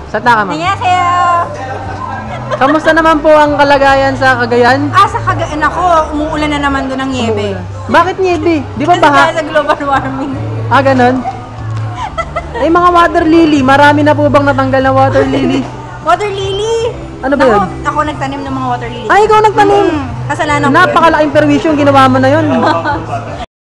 Salta ka, ma'am. Haseyo. Kamusta naman po ang kalagayan sa Cagayan? Sa Cagayan ako, umuulan na naman doon ng niebe. Bakit niebe? Di ba Kasi baha? dahil sa global warming. Ganon? Ay, mga water lily. Marami na po bang natanggal na water lily? Water lily? Ano ba yun? Ako nagtanim ng mga water lily. Ay, ikaw nagtanim? Kasalanan ko. Napakalaking perwisyo yung ginawa mo na yun.